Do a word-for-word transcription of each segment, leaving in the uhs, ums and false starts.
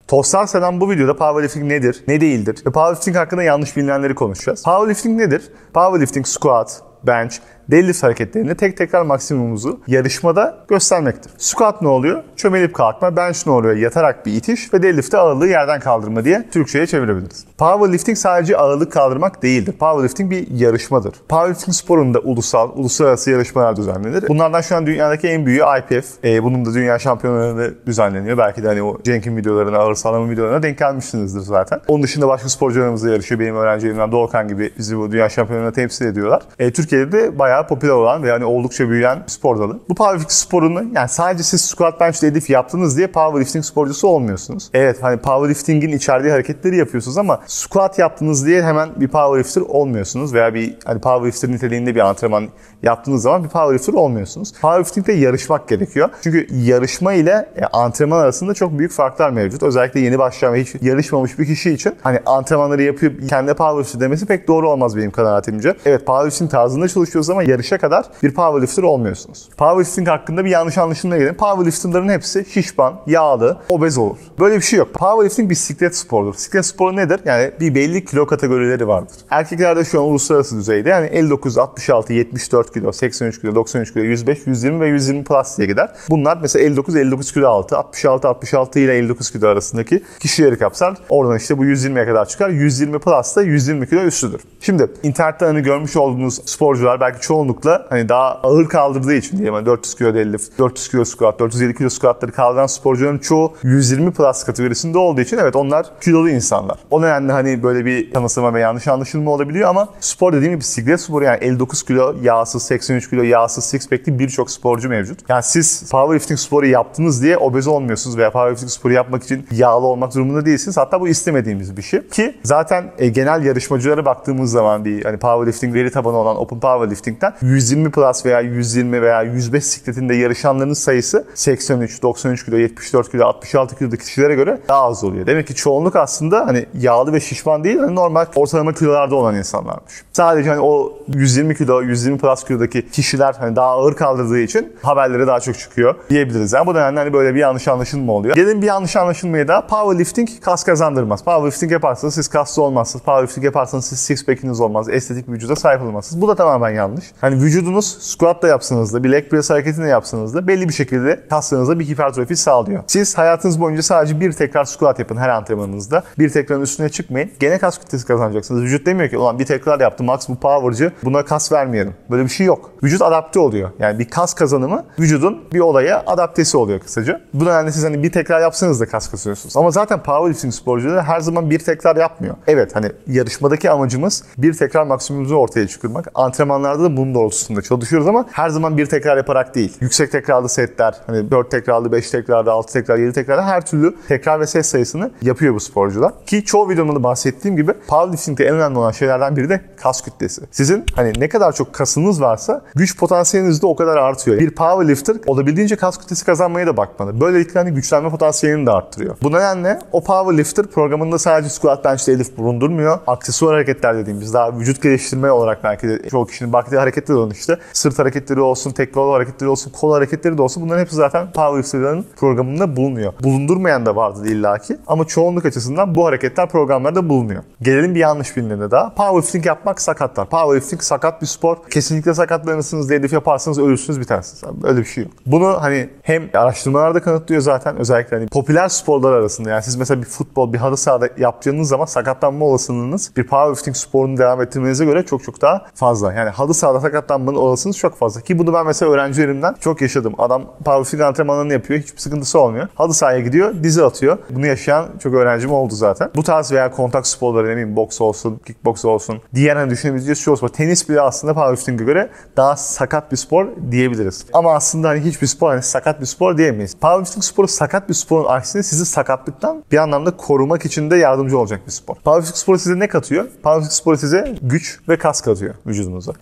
Dostlar selam, bu videoda powerlifting nedir, ne değildir ve powerlifting hakkında yanlış bilinenleri konuşacağız. Powerlifting nedir? Powerlifting squat, bench, deadlift hareketlerinde tek tekrar maksimumumuzu yarışmada göstermektir. Squat ne oluyor? Çömelip kalkma. Bench ne oluyor? Yatarak bir itiş ve deadlift'te ağırlığı yerden kaldırma diye Türkçe'ye çevirebiliriz. Powerlifting sadece ağırlık kaldırmak değildir. Powerlifting bir yarışmadır. Powerlifting sporunda ulusal, uluslararası yarışmalar düzenlenir. Bunlardan şu an dünyadaki en büyüğü I P F. E, bunun da dünya şampiyonaları düzenleniyor. Belki de hani o Cenk'in videolarına, ağır sağlama videolarına denk gelmişsinizdir zaten. Onun dışında başka sporcularımız da yarışıyor. Benim öğrencilerimden Doğukan gibi bizi bu dünya şampiyonlarına temsil ediyorlar. E, Türkiye'de de bayağı popüler olan ve yani oldukça büyüyen bir spor dalı. Bu powerlifting sporunu yani sadece siz squat, bench, deadlift yaptınız diye powerlifting sporcusu olmuyorsunuz. Evet, hani powerlifting'in içerdiği hareketleri yapıyorsunuz ama squat yaptınız diye hemen bir powerlifter olmuyorsunuz veya bir hani powerlifter niteliğinde bir antrenman yaptığınız zaman bir powerlifter olmuyorsunuz. Powerlifting'de yarışmak gerekiyor. Çünkü yarışma ile antrenman arasında çok büyük farklar mevcut. Özellikle yeni başlayan ve hiç yarışmamış bir kişi için hani antrenmanları yapıp kendine powerlifter demesi pek doğru olmaz benim kanaatimce. Evet, powerlifting tarzında çalışıyoruz ama yarışa kadar bir powerlifter olmuyorsunuz. Powerlifting hakkında bir yanlış anlaşılma gelin. Powerlifterların hepsi şişman, yağlı, obez olur. Böyle bir şey yok. Powerlifting bisiklet sporudur. Bisiklet sporu nedir? Yani bir belli kilo kategorileri vardır. Erkeklerde şu an uluslararası düzeyde yani elli dokuz, altmış altı, yetmiş dört kilo, seksen üç kilo, doksan üç kilo, yüz beş, yüz yirmi ve yüz yirmi plus diye gider. Bunlar mesela elli dokuz, elli dokuz kilo altı, altmış altı, altmış altı ile elli dokuz kilo arasındaki kişileri kapsar. Oradan işte bu yüz yirmiye kadar çıkar. yüz yirmi plus da yüz yirmi kilo üstüdür. Şimdi internette hani görmüş olduğunuz sporcular belki çoğunlukla hani daha ağır kaldırdığı için diyelim yani dört yüz kilo deadlift, dört yüz kilo squat, dört yüz elli kilo squatları kaldıran sporcuların çoğu yüz yirmi plus kategorisinde olduğu için evet onlar kilolu insanlar. O nedenle hani böyle bir tanısıma ve yanlış anlaşılma olabiliyor ama spor dediğim gibi bisiklet sporu yani elli dokuz kilo yağsız, seksen üç kilo yağsız, six pack'li birçok sporcu mevcut. Yani siz powerlifting sporu yaptınız diye obez olmuyorsunuz veya powerlifting sporu yapmak için yağlı olmak durumunda değilsiniz. Hatta bu istemediğimiz bir şey. Ki zaten e, genel yarışmacılara baktığımız zaman bir hani powerlifting veri tabanı olan Open Powerlifting'den yüz yirmi plus veya yüz yirmi veya yüz beş sikletinde yarışanların sayısı seksen üç, doksan üç kilo, yetmiş dört kilo, altmış altı kilodaki kişilere göre daha az oluyor. Demek ki çoğunluk aslında hani yağlı ve şişman değil, hani normal ortalama kilolarda olan insanlarmış. Sadece hani o yüz yirmi kilo, yüz yirmi plus kilodaki kişiler hani daha ağır kaldırdığı için haberlere daha çok çıkıyor diyebiliriz. Yani bu nedenle hani böyle bir yanlış anlaşılma oluyor. Gelin bir yanlış anlaşılmaya da powerlifting kas kazandırmaz. Powerlifting yaparsanız siz kaslı olmazsınız. Powerlifting yaparsanız siz six pack'iniz olmaz. Estetik bir vücuda sahip olmazsınız. Bu da tamamen yanlış. Hani vücudunuz squat da yapsanız da, bir leg press hareketini de yapsanız da belli bir şekilde kaslarınıza bir hipertrofi sağlıyor. Siz hayatınız boyunca sadece bir tekrar squat yapın her antrenmanınızda. Bir tekrarın üstüne çıkmayın. Gene kas kütlesi kazanacaksınız. Vücut demiyor ki ulan bir tekrar yaptım, max bu powercı, buna kas vermeyelim. Böyle bir şey yok. Vücut adapte oluyor. Yani bir kas kazanımı vücudun bir olaya adaptesi oluyor kısaca. Bu nedenle siz hani bir tekrar yapsanız da kas kazanıyorsunuz. Ama zaten powerlifting sporcuları her zaman bir tekrar yapmıyor. Evet, hani yarışmadaki amacımız bir tekrar maksimumuzu ortaya çıkarmak. Antrenmanlarda da bunun doğrultusunda çalışıyoruz ama her zaman bir tekrar yaparak değil. Yüksek tekrarlı setler, hani dört tekrarlı, beş tekrarlı, altı tekrarlı, yedi tekrarlı her türlü tekrar ve set sayısını yapıyor bu sporcular. Ki çoğu videomda da bahsettiğim gibi powerlifting'de en önemli olan şeylerden biri de kas kütlesi. Sizin hani ne kadar çok kasınız varsa güç potansiyeliniz de o kadar artıyor. Bir powerlifter olabildiğince kas kütlesi kazanmaya da bakmalı. Böylelikle hani güçlenme potansiyelini de arttırıyor. Bu nedenle o powerlifter programında sadece squat, bench, deadlift bulundurmuyor. Aksesuar hareketler dediğimiz daha vücut geliştirme olarak belki de çoğu kişinin baktığı hareketler olan işte sırt hareketleri olsun, tek kol hareketleri olsun, kol hareketleri de olsun, bunların hepsi zaten powerlifter'ların programında bulunuyor. Bulundurmayan da vardır illaki ama çoğunluk açısından bu hareketler programlarda bulunuyor. Gelelim bir yanlış bilinene daha. Powerlifting yapmak sakatlar. Powerlifting sakat bir spor. Kesinlikle sakatlanırsınız, deadlift yaparsanız ölürsünüz, bitersiniz. Öyle bir şey yok. Bunu hani hem araştırmalarda kanıtlıyor zaten, özellikle hani popüler sporlar arasında. Yani siz mesela bir futbol, bir halı sahada yaptığınız zaman sakatlanma olasılığınız bir powerlifting sporunu devam ettirmenize göre çok çok daha fazla. Yani halı sahada sakatlanmanın olasılığınız çok fazla. Ki bunu ben mesela öğrencilerimden çok yaşadım. Adam powerlifting antrenmanlarını yapıyor, hiçbir sıkıntısı olmuyor. Halı sahaya gidiyor, dizi atıyor. Bunu yaşayan çok öğrencim oldu zaten. Bu tarz veya kontak sporları, ne bileyim boks olsun, kickboks olsun, diğer hani düşünebileceğiz şu spor. Tenis bile aslında powerlifting'e göre daha sakat bir spor diyebiliriz. Ama aslında hani hiçbir spor hani sakat bir spor diyemeyiz. Powerlifting sporu sakat bir sporun aksine sizi sakatlıktan bir anlamda korumak için de yardımcı olacak bir spor. Powerlifting sporu size ne katıyor? Powerlifting sporu size güç ve kas katıyor vücudunuza. E böyle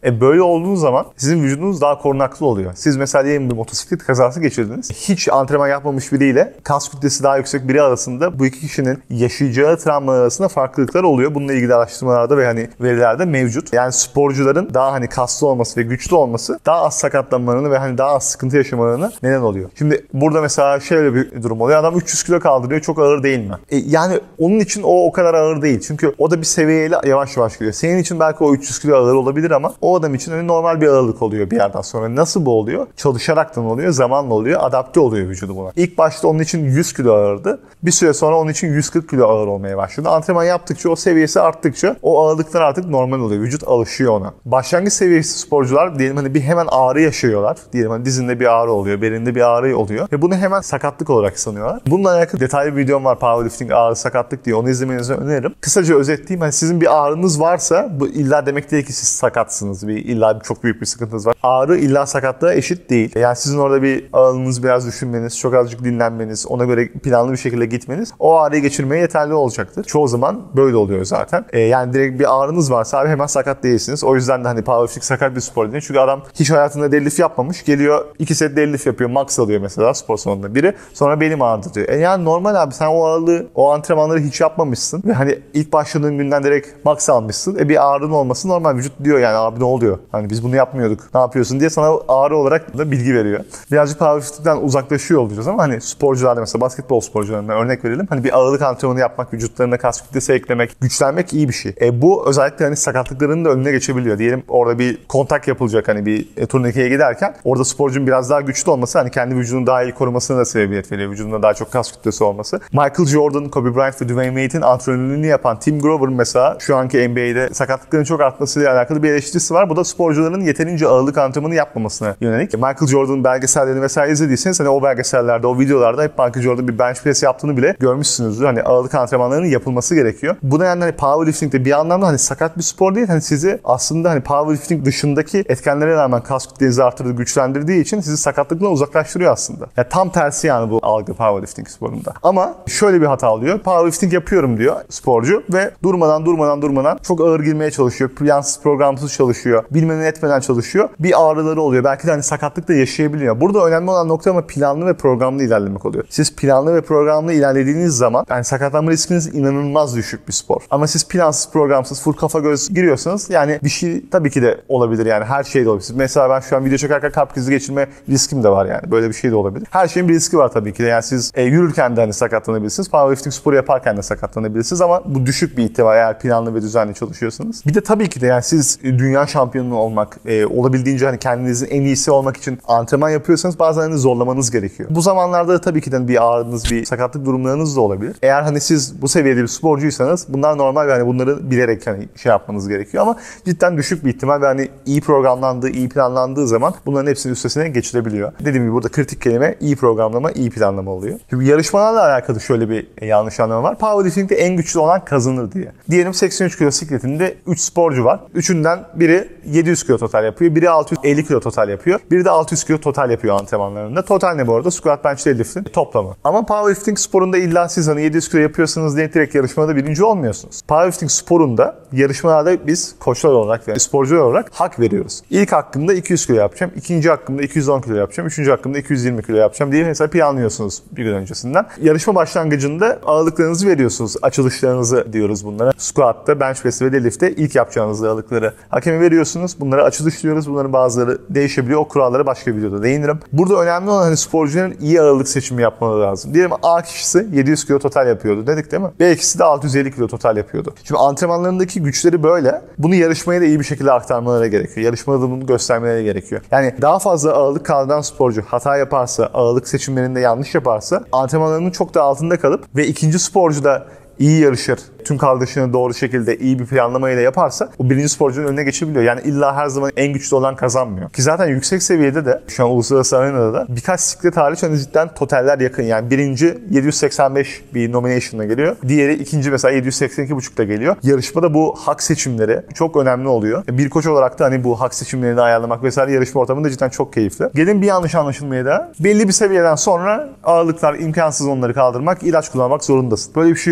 olduğunuz zaman sizin vücudunuz daha korunaklı oluyor. Siz mesela diyelim bir motosiklet kazası geçirdiniz. Hiç antrenman yapmamış biriyle kas kütlesi daha yüksek biri arasında bu iki kişinin yaşayacağı travmalar arasında farklılıklar oluyor. Bununla ilgili araştırmalarda ve hani verilerde mevcut. Yani sporcuların daha hani kaslı olması ve güçlü olması daha az sakatlanmalarını ve hani daha az sıkıntı yaşamalarına neden oluyor. Şimdi burada mesela şöyle bir durum oluyor. Adam üç yüz kilo kaldırıyor. Çok ağır değil mi? E, yani onun için o o kadar ağır değil. Çünkü o da bir seviyeyle yavaş yavaş gidiyor. Senin için belki o üç yüz kilo ağır olabilir ama o adam için hani normal bir ağırlık oluyor bir yerden sonra. Nasıl bu oluyor? Çalışaraktan oluyor, zamanla oluyor, adapte oluyor vücudu buna. İlk başta onun için yüz kilo ağırdı. Bir süre sonra onun için yüz kırk kilo ağır olmaya başladı. Antrenman yaptıkça, o seviyesi arttıkça o ağırlıklar artık normal oluyor. Vücut alışıyor ona. Başlangıç seviyesi sporcular diyelim hani bir hemen ağrı yaşıyorlar. Diyelim hani dizinde bir ağrı oluyor, belinde bir ağrı oluyor ve bunu hemen sakatlık olarak sanıyorlar. Bununla alakalı detaylı bir videom var, powerlifting ağrı sakatlık diye. Onu izlemenizi öneririm. Kısaca özetleyeyim. Hani sizin bir ağrınız varsa bu illa demek değil ki siz sakatsınız. Bir illa bir, çok büyük bir sıkıntınız var. Ağrı illa sakatlığa eşit değil. Yani sizin orada bir ağırlığınızı biraz düşünmeniz, çok azıcık dinlenmeniz, ona göre planlı bir şekilde gitmeniz o ağrıyı geçirmeye yeterli olacaktır. Çoğu zaman böyle oluyor zaten. Ee, yani direkt bir ağrınız varsa abi hemen sakat değilsiniz. O yüzden de hani powerlifting sakat bir spor değil. Çünkü adam hiç hayatında deadlift yapmamış. Geliyor iki set deadlift yapıyor. Max alıyor mesela spor salonunda biri. Sonra belim ağrıdı diyor. E yani normal abi, sen o ağırlığı, o antrenmanları hiç yapmamışsın. Ve hani ilk başladığın günden direkt max almışsın. E bir ağrın olması normal. Vücut diyor yani abi ne oluyor? Hani biz bunu yapmıyorduk. Ne yapıyorsun diye sana ağrı olarak da bilgi veriyor. Birazcık powerlifting'den uzaklaşıyor olacağız ama hani sporcularda mesela basketbol sporcularına örnek verelim. Hani bir ağırlık antrenmanı yapmak, vücutlarına kas kütlesi eklemek, güçlenmek iyi bir şey. E bu özellikle hani sakatlıkların da önüne geçebiliyor. Diyelim orada bir kontak yapılacak hani bir e, turnikeye giderken orada sporcunun biraz daha güçlü olması hani kendi vücudunu daha iyi korumasına da sebebiyet veriyor. Vücudunda daha çok kas kütlesi olması. Michael Jordan, Kobe Bryant ve Dwayne Wade'in antrenörlüğünü yapan Tim Grover mesela şu anki N B A'de sakatlıkların çok artmasıyla alakalı bir eleştirisi var. Bu da sporcuların yeterince ağırlık antrenmanı yapmamasına yönelik. Michael Jordan'ın belgesellerini vesaire izlediyseniz hani o belgesellerde, o videolarda hep Michael Jordan bir bench press yaptığını bile görmüşsünüzdür. Hani ağırlık antrenmanlarının yapılması gerekiyor. Bu da yani hani powerlifting de bir anlamda hani sakat bir spor değil. Hani sizi aslında hani powerlifting dışındaki etkenlere rağmen kas kütlenizi artırdığı, güçlendirdiği için sizi sakatlıkla uzaklaştırıyor aslında. Yani tam tersi yani bu algı powerlifting sporunda. Ama şöyle bir hata oluyor. Powerlifting yapıyorum diyor sporcu ve durmadan durmadan durmadan çok ağır girmeye çalışıyor. Plansız, programsız çalışıyor. Bilmeden etmeden çalışıyor. Bir ağrıları oluyor. Belki de hani sakatlık da yaşayabiliyor. Burada önemli olan nokta ama planlı ve programlı ilerlemek oluyor. Siz planlı ve programlı ilerlediğiniz zaman yani sakatlanma riskiniz inanılmaz düşük bir spor. Ama siz plansız, programsız, full kafa göz giriyorsanız yani bir şey tabii ki de olabilir yani her şey de olabilir. Mesela ben şu an video çekerken kalp krizi geçirme riskim de var yani. Böyle bir şey de olabilir. Her şeyin bir riski var tabii ki de. Yani siz e, yürürken de hani sakatlanabilirsiniz. Powerlifting sporu yaparken de sakatlanabilirsiniz ama bu düşük bir ihtimal eğer planlı ve düzenli çalışıyorsanız. Bir de tabii ki de yani siz dünya şampiyonu olmak, e, olabildiğince hani kendinizin en iyisi olmak için antrenman yapıyorsanız bazen hani zorlamanız gerekiyor. Bu zamanlarda da tabii ki de bir ağrınız, bir sakatlık durumlarınız da olabilir. Eğer hani siz bu seviyede bir sporcuysanız bunlar normal ve hani bunları bilerek hani şey yapmanız gerekiyor ama cidden düşük bir ihtimal ve hani iyi programlandığı, iyi planlandığı zaman bunların hepsinin üstesine geçilebiliyor. Dediğim gibi burada kritik kelime iyi programlama, iyi planlama oluyor. Şimdi yarışmalarla alakalı şöyle bir yanlış anlama var. Powerlifting'de en güçlü olan kazanır diye. Diyelim seksen üç kilo sikletinde üç sporcu var. Üçünden biri yedi yüz kilo total yapıyor. Biri altı yüz elli kilo total yapıyor. Biri de altı yüz kilo total yapıyor antrenmanlarında. Total ne bu arada? Squat, bench, deadlift'in toplamı. Ama powerlifting sporunda illa siz hani yedi yüz kilo yapıyorsanız diye direkt yarışmada birinci olmuyorsunuz. Powerlifting sporunda yarışmalarda biz koçlar olarak ve sporcular olarak hak veriyoruz. İlk hakkımda iki yüz kilo yapacağım. İkinci hakkımda iki yüz on kilo yapacağım. Üçüncü hakkımda iki yüz yirmi kilo yapacağım diye mesela planlıyorsunuz bir gün öncesinden. Yarışma başlangıcında ağırlıklarınızı veriyorsunuz. Açılışlarınızı diyoruz bunlara. Squat'ta, bench press ve deadlift'te ilk yapacağınız ağırlıkları hakeme veriyorsunuz. Bunları açılış diyoruz. Bunların bazıları değişebiliyor. O kurallara başka bir videoda değinirim. Burada önemli olan hani sporcuların iyi ağırlık seçimi yapmaları lazım. Diyelim A kişisi yedi yüz kilo total yapıyordu dedik değil mi? B kişisi de altı yüz elli kilo total yapıyordu. Şimdi antrenmanlarındaki güçleri böyle. Bunu yarışmaya da iyi bir şekilde aktarmaları gerekiyor. Yarışmada da bunu göstermeleri gerekiyor. Yani daha fazla ağırlık kaldıran sporcu hata yaparsa, ağırlık seçimlerinde yanlış yaparsa antrenmanlarının çok da altında kalıp ve ikinci sporcu da iyi yarışır, tüm kaldırışını doğru şekilde iyi bir planlamayla yaparsa o birinci sporcunun önüne geçebiliyor. Yani illa her zaman en güçlü olan kazanmıyor. Ki zaten yüksek seviyede de şu an uluslararası arenada da birkaç siklet hariç hani cidden totaller yakın. Yani birinci yedi yüz seksen beş bir nomination'la geliyor. Diğeri ikinci mesela yedi yüz seksen iki buçukta geliyor. Yarışmada bu hak seçimleri çok önemli oluyor. Bir koç olarak da hani bu hak seçimlerini ayarlamak vesaire yarışma ortamında cidden çok keyifli. Gelin bir yanlış anlaşılmaya da belli bir seviyeden sonra ağırlıklar imkansız onları kaldırmak, ilaç kullanmak zorundasın. Böyle bir şey yok.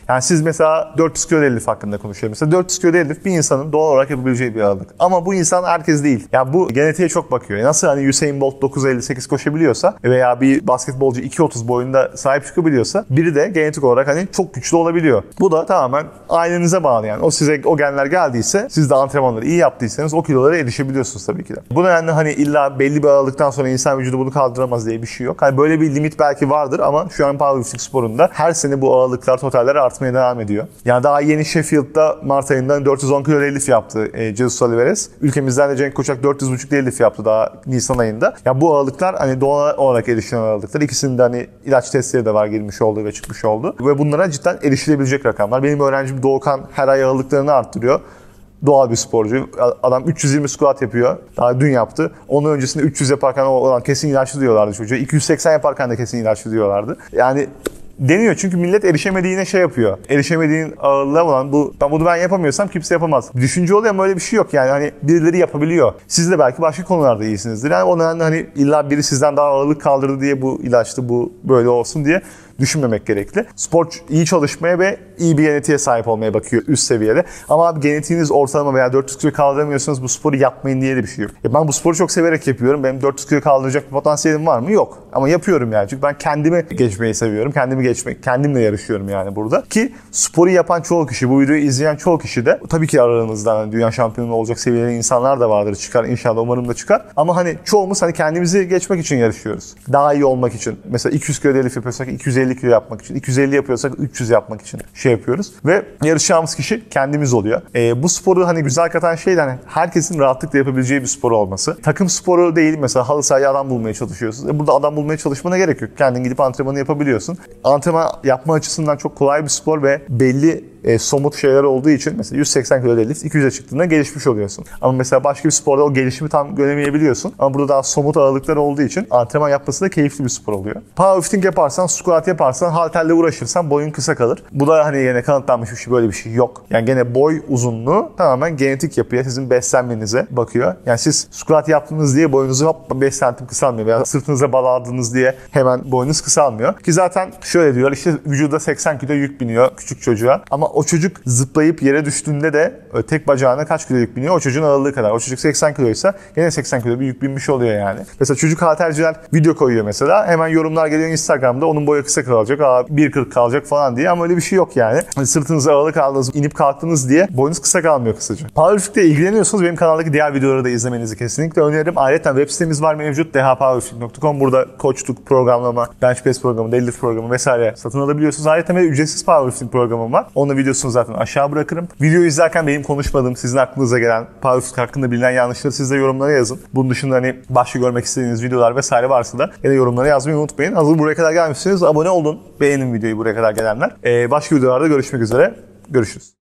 Yani siz mesela dört yüz kilo deadlift hakkında konuşuyoruz. Mesela dört yüz kilo deadlift bir insanın doğal olarak yapabileceği bir ağırlık. Ama bu insan herkes değil. Yani bu genetiğe çok bakıyor. Nasıl hani Usain Bolt dokuz elli sekiz koşabiliyorsa veya bir basketbolcu iki otuz boyunda sahip çıkabiliyorsa biri de genetik olarak hani çok güçlü olabiliyor. Bu da tamamen ailenize bağlı yani. O size o genler geldiyse, siz de antrenmanları iyi yaptıysanız o kilolara erişebiliyorsunuz tabii ki de. Bu nedenle hani illa belli bir ağırlıktan sonra insan vücudu bunu kaldıramaz diye bir şey yok. Hani böyle bir limit belki vardır ama şu an powerlifting sporunda her sene bu ağırlıklar, totaller artmaya devam ediyor. Yani daha yeni Sheffield'da Mart ayında dört yüz on kilo deadlift yaptı e, Jesus Oliveres. Ülkemizden de Cenk Koçak dört yüz buçuk deadlift yaptı daha Nisan ayında. Ya yani bu ağırlıklar hani doğal olarak erişilen ağırlıklar. İkisinde hani ilaç testleri de var, girmiş oldu ve çıkmış oldu. Ve bunlara cidden erişilebilecek rakamlar. Benim öğrencim Doğukan her ay ağırlıklarını arttırıyor. Doğal bir sporcu. Adam üç yüz yirmi squat yapıyor. Daha dün yaptı. Onun öncesinde üç yüz yaparken olan kesin ilaçlı diyorlardı çocuğa. iki yüz seksen yaparken de kesin ilaçlı diyorlardı. Yani deniyor çünkü millet erişemediğine şey yapıyor. Erişemediğin ağırlığa olan bu, ben bunu ben yapamıyorsam kimse yapamaz. Düşünce oluyor ama öyle bir şey yok yani. Hani birileri yapabiliyor. Siz de belki başka konularda iyisinizdir. Yani o nedenle hani illa biri sizden daha ağırlık kaldırdı diye bu ilaçlı, bu böyle olsun diye düşünmemek gerekli. Spor iyi çalışmaya ve iyi bir genetiğe sahip olmaya bakıyor üst seviyede. Ama abi genetiğiniz ortalama veya dört yüz kilo kaldıramıyorsanız bu sporu yapmayın diye de bir şey yok. Ya ben bu sporu çok severek yapıyorum. Benim dört yüz kilo kaldıracak bir potansiyelim var mı? Yok. Ama yapıyorum yani. Çünkü ben kendimi geçmeyi seviyorum. Kendimi geçmek, kendimle yarışıyorum yani burada. Ki sporu yapan çoğu kişi, bu videoyu izleyen çoğu kişi de tabii ki aranızdan dünya şampiyonu olacak seviyede insanlar da vardır. Çıkar inşallah, umarım da çıkar. Ama hani çoğumuz hani kendimizi geçmek için yarışıyoruz. Daha iyi olmak için. Mesela iki yüz kilo deadlift yapıyorsak iki yüz elli kilo yapmak için, iki yüz elli yapıyorsak üç yüz yapmak için şey yapıyoruz. Ve yarışacağımız kişi kendimiz oluyor. E, bu sporu hani güzel katan şey de hani herkesin rahatlıkla yapabileceği bir spor olması. Takım sporu değil, mesela halı sahaya adam bulmaya çalışıyorsunuz. E, burada adam bulmaya çalışmana gerek yok. Kendin gidip antrenmanı yapabiliyorsun. Antrenman yapma açısından çok kolay bir spor ve belli E, somut şeyler olduğu için mesela yüz seksen kilo deadlift iki yüze çıktığında gelişmiş oluyorsun. Ama mesela başka bir sporda o gelişimi tam göremeyebiliyorsun. Ama burada daha somut ağırlıklar olduğu için antrenman yapması da keyifli bir spor oluyor. Powerlifting yaparsan, squat yaparsan, halterle uğraşırsan boyun kısa kalır. Bu da hani yine kanıtlanmış bir şey, böyle bir şey yok. Yani gene boy uzunluğu tamamen genetik yapıya, sizin beslenmenize bakıyor. Yani siz squat yaptınız diye boyunuzu hop beş santim kısalmıyor veya sırtınıza bağladınız diye hemen boyunuz kısalmıyor. Ki zaten şöyle diyor, işte vücuda seksen kilo yük biniyor küçük çocuğa. Ama o çocuk zıplayıp yere düştüğünde de tek bacağına kaç kilo yük biniyor? O çocuğun ağırlığı kadar. O çocuk seksen kiloysa yine seksen kilo bir yük binmiş oluyor yani. Mesela çocuk halterciler video koyuyor mesela. Hemen yorumlar geliyor Instagram'da, onun boyu kısa kalacak, bir kırk kalacak falan diye. Ama öyle bir şey yok yani. Hani sırtınıza ağırlık aldınız, inip kalktınız diye boyunuz kısa kalmıyor kısaca. Powerlifting ile ilgileniyorsanız benim kanaldaki diğer videoları da izlemenizi kesinlikle öneririm. Ayrıca web sitemiz var mevcut. d h powerlifting nokta com. Burada koçluk, programlama, bench press programı, deadlift programı vesaire satın alabiliyorsunuz. Ayrıca bir ücretsiz powerlifting programım var. Onun videosunu zaten aşağı bırakırım. Videoyu izlerken benim konuşmadığım, sizin aklınıza gelen powerlifting hakkında bilinen yanlışları siz de yorumlara yazın. Bunun dışında hani başka görmek istediğiniz videolar vesaire varsa da yine yorumlara yazmayı unutmayın. Hazır buraya kadar gelmişsiniz, abone olun. Beğenin videoyu buraya kadar gelenler. Ee, başka videolarda görüşmek üzere. Görüşürüz.